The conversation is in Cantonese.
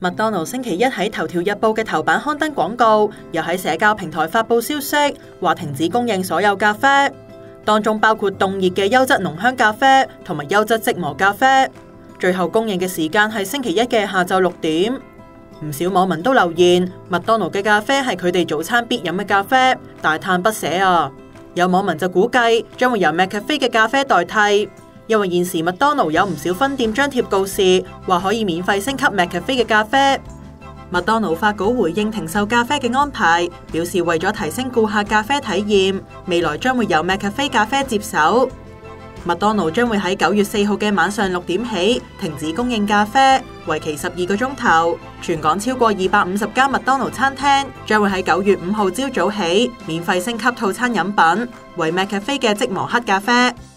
麥當勞星期一喺頭條日報嘅頭版刊登廣告，又喺社交平台發布消息，話停止供應所有咖啡，當中包括凍熱嘅優質濃香咖啡同埋優質即磨咖啡。最後供應嘅時間係星期一嘅下晝6點。唔少網民都留言，麥當勞嘅咖啡係佢哋早餐必飲嘅咖啡，大嘆不捨啊！有網民就估計將會由 McCafe 嘅咖啡代替。因為現時麥當勞有唔少分店張貼告示，話可以免費升級 McCafe 嘅咖啡。麥當勞發稿回應停售咖啡嘅安排，表示為咗提升顧客咖啡體驗，未來將會由 McCafe 咖啡接手。麥當勞將會喺9月4號嘅晚上6點起停止供應咖啡，為期12個鐘頭。全港超過250間麥當勞餐廳將會喺9月5號朝早起免費升級套餐飲品，為 McCafe 嘅即磨黑咖啡。